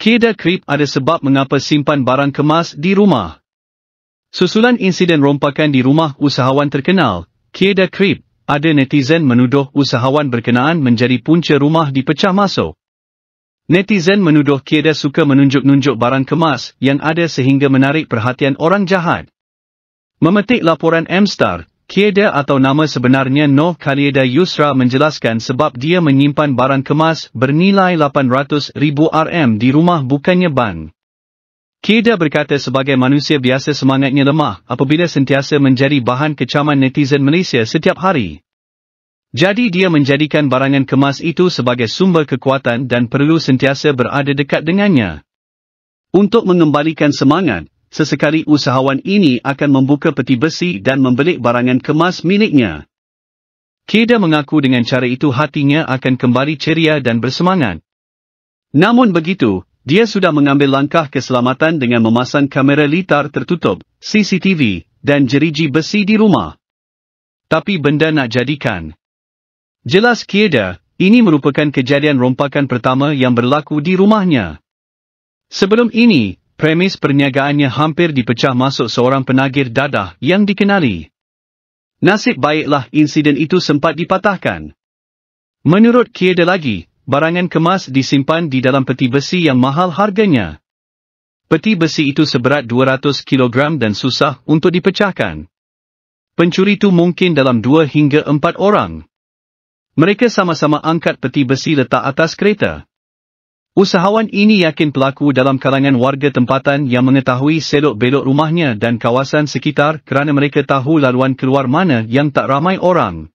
Keeda Creep ada sebab mengapa simpan barang kemas di rumah. Susulan insiden rompakan di rumah usahawan terkenal, Keeda Creep, ada netizen menuduh usahawan berkenaan menjadi punca rumah dipecah masuk. Netizen menuduh Keeda suka menunjuk-nunjuk barang kemas yang ada sehingga menarik perhatian orang jahat. Memetik laporan M-Star, Keeda atau nama sebenarnya Noh Khalieda Yusra menjelaskan sebab dia menyimpan barang kemas bernilai 800,000 Rm di rumah bukannya bank. Keeda berkata sebagai manusia biasa semangatnya lemah apabila sentiasa menjadi bahan kecaman netizen Malaysia setiap hari. Jadi dia menjadikan barangan kemas itu sebagai sumber kekuatan dan perlu sentiasa berada dekat dengannya. Untuk mengembalikan semangat, sesekali usahawan ini akan membuka peti besi dan membelik barangan kemas miliknya. Keeda mengaku dengan cara itu hatinya akan kembali ceria dan bersemangat. Namun begitu, dia sudah mengambil langkah keselamatan dengan memasang kamera litar tertutup, CCTV, dan jeriji besi di rumah. Tapi benda nak jadikan. Jelas Keeda, ini merupakan kejadian rompakan pertama yang berlaku di rumahnya. Sebelum ini, premis perniagaannya hampir dipecah masuk seorang penagih dadah yang dikenali. Nasib baiklah insiden itu sempat dipatahkan. Menurut Keeda lagi, barangan kemas disimpan di dalam peti besi yang mahal harganya. Peti besi itu seberat 200 kg dan susah untuk dipecahkan. Pencuri itu mungkin dalam 2 hingga 4 orang. Mereka sama-sama angkat peti besi letak atas kereta. Usahawan ini yakin pelaku dalam kalangan warga tempatan yang mengetahui selok-belok rumahnya dan kawasan sekitar kerana mereka tahu laluan keluar mana yang tak ramai orang.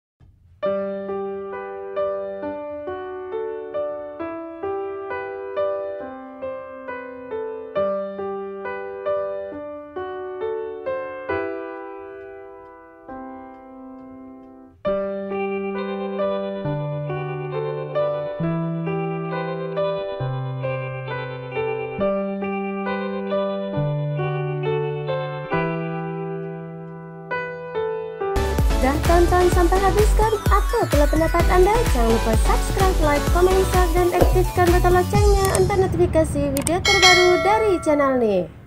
Dah tonton sampai habis kan? Apa pula pendapat anda? Jangan lupa subscribe, like, komen, share dan aktifkan butang loncengnya untuk notifikasi video terbaru dari channel ni.